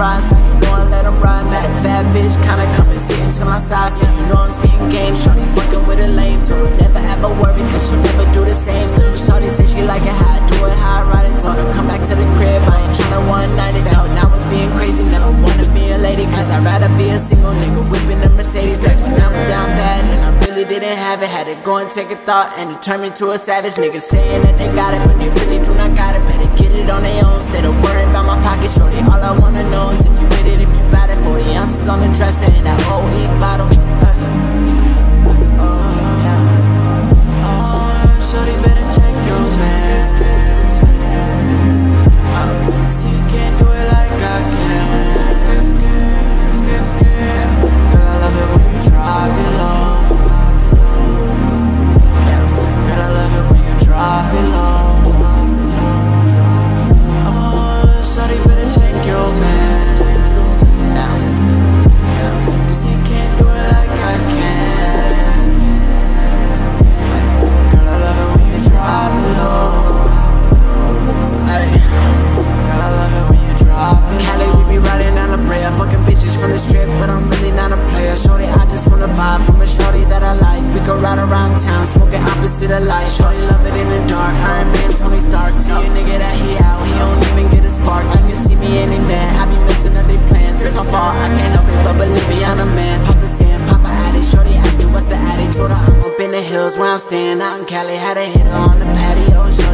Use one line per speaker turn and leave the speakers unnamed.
ride, so you know I let them ride. Bad bitch kinda come and sit to my side, so you know I'm speaking game. Shorty fucking with a lame, told her never ever worry, cause she'll never do the same. Little shorty said she like it how I do it, how I ride it. Told her come back to the crib, I ain't tryna 190. That hoe now was being crazy, never wanna be a lady, cause I'd rather be a single nigga whipping a Mercedes. Back when I was down bad and I really didn't have it, had to go and take a thought and it turned me to a savage. Niggas saying that they got it, but they really do not got it. Better get it on their own instead of worrying about my pocket. Shorty, all I wanna know is if you with it, if you bout it. 40 ounces on the dresser and that whole heat bottle. Shorty better check your man. See you can't do it like I can. Girl, I love it when you drop it low. Girl, I love it when you drop it low. Oh, shorty better check your man. Cause he can't do it like I can. Girl, I love it when you drop it low. Girl, I love it when you drop it low. Cali, we be riding down the Brea, fucking bitches from the strip, but I'm really not a player. Shorty, I just wanna vibe from a shorty that I like. We go ride around town, smoking opposite of light. Shorty love it in the dark, Iron Man, Tony Stark. Tell your nigga that he out, he don't even get a spark. I can see me any man, I be missing up they plans. It's my fault, I can't help it, but believe me, I'm a man. Papa saying, Papa addict, shorty asking what's the addict. Told her I'm up in the hills where I'm staying out in Cali. Had a hitter on the patio, shorty